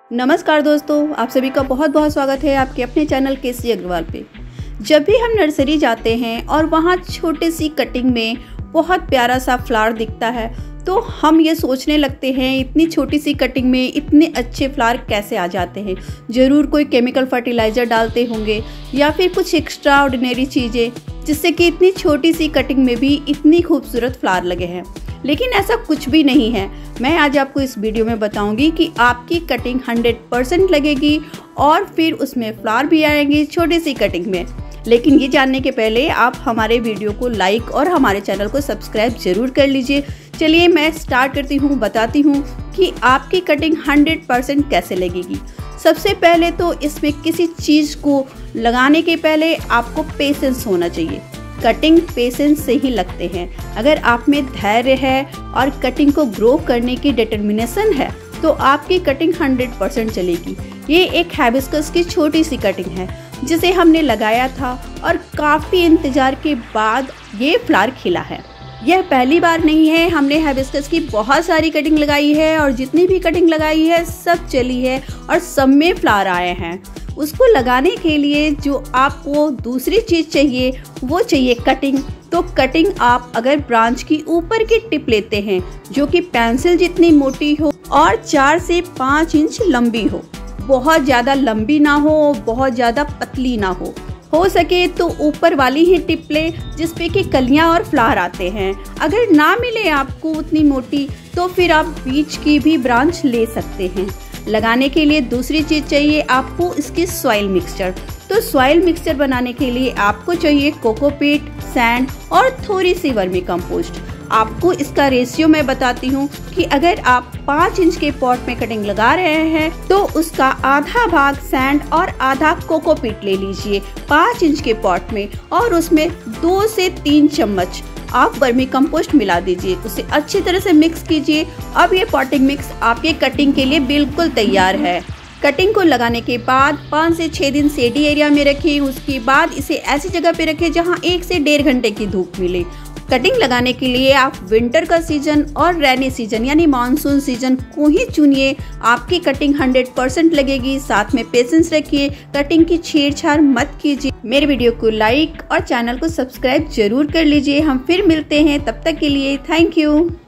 नमस्कार दोस्तों, आप सभी का बहुत बहुत स्वागत है आपके अपने चैनल केसी अग्रवाल पे। जब भी हम नर्सरी जाते हैं और वहाँ छोटे सी कटिंग में बहुत प्यारा सा फ्लावर दिखता है तो हम ये सोचने लगते हैं इतनी छोटी सी कटिंग में इतने अच्छे फ्लावर कैसे आ जाते हैं। ज़रूर कोई केमिकल फर्टिलाइज़र डालते होंगे या फिर कुछ एक्स्ट्रा ऑर्डिनरी चीज़ें जिससे कि इतनी छोटी सी कटिंग में भी इतनी खूबसूरत फ्लावर लगे हैं। लेकिन ऐसा कुछ भी नहीं है। मैं आज आपको इस वीडियो में बताऊंगी कि आपकी कटिंग 100% लगेगी और फिर उसमें फ्लावर भी आएंगे छोटी सी कटिंग में। लेकिन ये जानने के पहले आप हमारे वीडियो को लाइक और हमारे चैनल को सब्सक्राइब जरूर कर लीजिए। चलिए मैं स्टार्ट करती हूँ, बताती हूँ कि आपकी कटिंग 100% कैसे लगेगी। सबसे पहले तो इसमें किसी चीज़ को लगाने के पहले आपको पेशेंस होना चाहिए। कटिंग पेशेंस से ही लगते हैं। अगर आप में धैर्य है और कटिंग को ग्रो करने की डिटर्मिनेशन है तो आपकी कटिंग 100% चलेगी। ये एक हाइबिस्कस की छोटी सी कटिंग है जिसे हमने लगाया था और काफ़ी इंतज़ार के बाद ये फ्लावर खिला है। यह पहली बार नहीं है, हमने हाइबिस्कस की बहुत सारी कटिंग लगाई है और जितनी भी कटिंग लगाई है सब चली है और सब में फ्लावर आए हैं। उसको लगाने के लिए जो आपको दूसरी चीज़ चाहिए वो चाहिए कटिंग। तो कटिंग आप अगर ब्रांच की ऊपर की टिप लेते हैं जो कि पेंसिल जितनी मोटी हो और 4 से 5 इंच लंबी हो, बहुत ज़्यादा लंबी ना हो, बहुत ज़्यादा पतली ना हो सके तो ऊपर वाली ही टिप ले जिसपे कि कलियां और फ्लावर आते हैं। अगर ना मिले आपको उतनी मोटी तो फिर आप बीच की भी ब्रांच ले सकते हैं। लगाने के लिए दूसरी चीज़ चाहिए आपको इसकी सॉइल मिक्सचर। तो सॉइल मिक्सचर बनाने के लिए आपको चाहिए कोकोपीट, सैंड और थोड़ी सी वर्मी कंपोस्ट। आपको इसका रेशियो मैं बताती हूँ कि अगर आप 5 इंच के पॉट में कटिंग लगा रहे हैं तो उसका आधा भाग सैंड और आधा कोकोपीट ले लीजिए 5 इंच के पॉट में और उसमें 2 से 3 चम्मच आप वर्मी कंपोस्ट मिला दीजिए। उसे अच्छी तरह से मिक्स कीजिए। अब ये पॉटिंग मिक्स आपके कटिंग के लिए बिल्कुल तैयार है। कटिंग को लगाने के बाद 5 से 6 दिन शेडी एरिया में रखें। उसके बाद इसे ऐसी जगह पे रखें जहां 1 से 1.5 घंटे की धूप मिले। कटिंग लगाने के लिए आप विंटर का सीजन और रेनी सीजन यानी मानसून सीजन को ही चुनिए। आपकी कटिंग 100% लगेगी। साथ में पेशेंस रखिए, कटिंग की छेड़छाड़ मत कीजिए। मेरे वीडियो को लाइक और चैनल को सब्सक्राइब जरूर कर लीजिए। हम फिर मिलते हैं, तब तक के लिए थैंक यू।